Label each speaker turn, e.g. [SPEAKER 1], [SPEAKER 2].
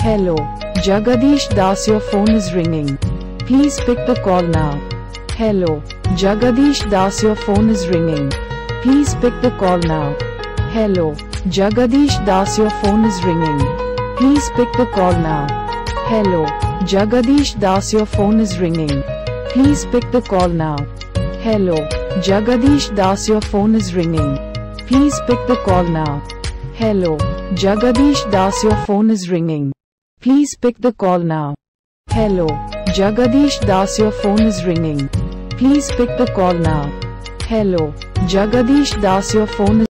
[SPEAKER 1] Hello, Jagadish Das, your phone is ringing. Please pick the call now. Hello, Jagadish Das, your phone is ringing. Please pick the call now. Hello, Jagadish Das, your phone is ringing. Please pick the call now. Hello, Jagadish Das, your phone is ringing. Please pick the call now. Hello, Jagadish Das, your phone is ringing. Please pick the call now. Hello, Jagadish Das, your phone is ringing. Please pick the call now. Hello, Jagadish Das, your phone is ringing. Please pick the call now. Hello, Jagadish Das, your phone is